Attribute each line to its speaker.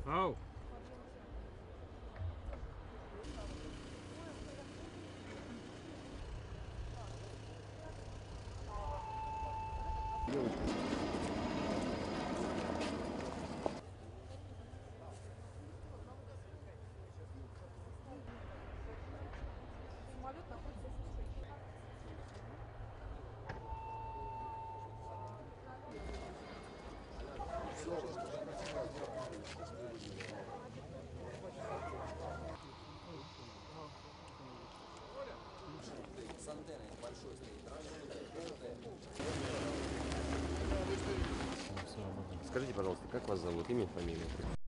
Speaker 1: Ау!
Speaker 2: Самолет находится в Сочи.
Speaker 3: С антенной большой стоит.
Speaker 4: Скажите, пожалуйста, как вас зовут? Имя, фамилия?